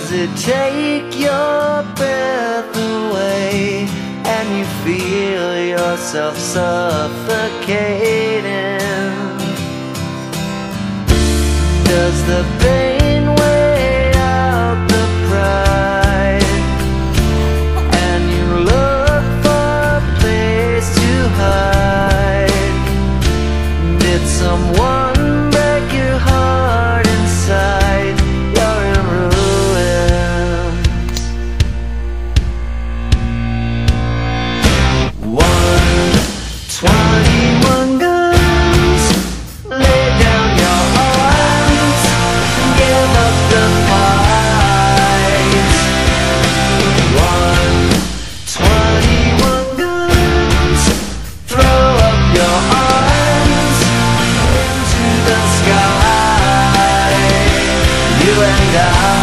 Does it take your breath away and you feel yourself suffocating? Does the pain weigh out the pride and you look for a place to hide? Did someone break your heart inside? You're in ruins. 121 guns, lay down your arms and give up the fight. 121 guns, throw up your arms into the sky. You and I.